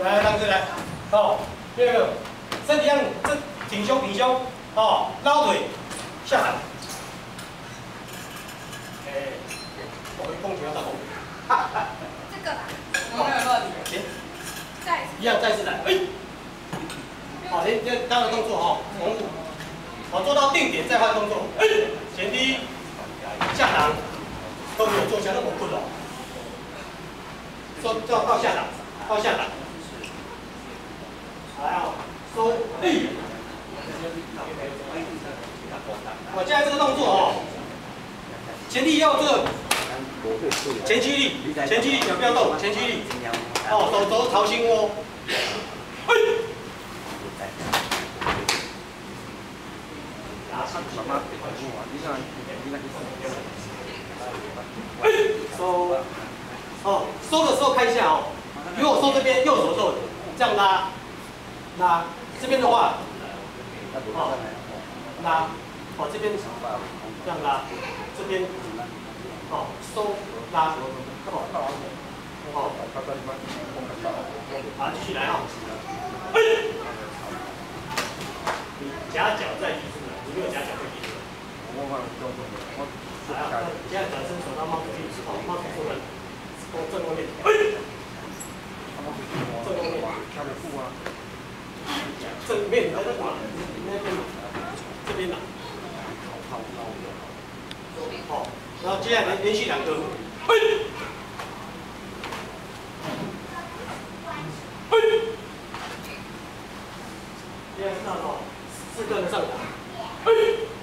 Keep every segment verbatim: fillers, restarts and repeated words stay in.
来，让这来，好，第二个，身体让这挺胸挺胸，哦，捞腿下来。哎，我会控球要到后面。 这个吧。 好，行， 再一样再次来，哎，好，先先刚刚的动作哈，重复，好，做到定点再换动作，哎，前踢，下档，都没有做下那么困哦。收，做到下档，到下档。 来啊，收力。我现在这个动作哦，前提要这个前驱力，前驱力脚不要动，前驱力。哦，手肘朝心窝。哎。哎，收。哦，收的时候看一下哦，如果收这边右手的时候，这样拉。 那这边的话，哦，拉，哦这边这样拉，这边，哦收拉，哦，好，继续来啊，哎，你夹脚在地上，你没有夹脚在地上。来啊，现在转身手到帽子去，哦，帽子出来，往正后面，哎，正后面，正面在那哪？那边这边哪？好，然后接下来连续两个，嘿，嘿，接下来是那种四个的上打，嘿，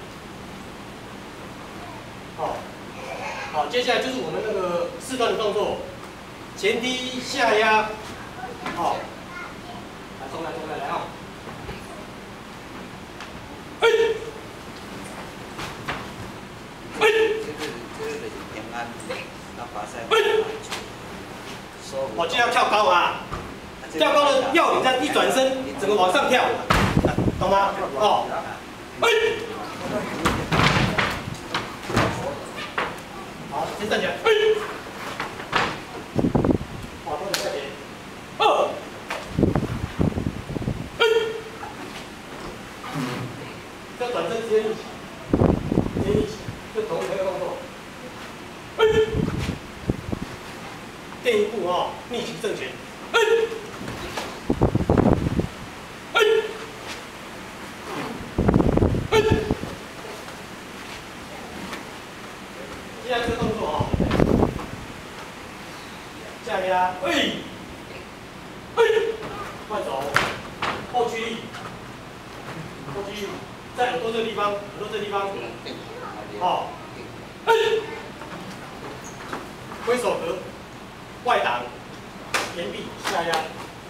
好，好，接下来就是我们那个四段的动作，前踢下压，好，来重来重来来啊！ 哎，哎，我就要跳高啊！跳高的要你这样一转身，整个往上跳，懂吗？哦，哎，好，先站起来，哎，好，多点快点，二。 要转身直接立起，直接立起，就同一个动作。哎，垫一步哦，逆行正拳。哎，哎，哎。接下来这个动作哦，下压，哎，哎，换手，后驱力，后驱力。 在耳朵这个地方，耳朵这个地方，好，哎，挥手和外挡，延臂下压，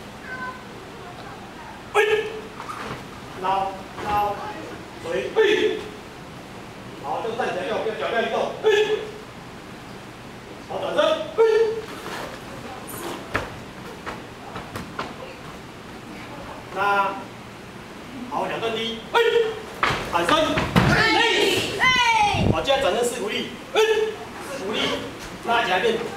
哎，捞捞，回，哎，好，这个站起来要不要脚不要移动，哎，好，转身，哎，那好，两段踢，哎。 喊声，哎，哎，好，接下来转身四股力，哎，四股力，拉起来变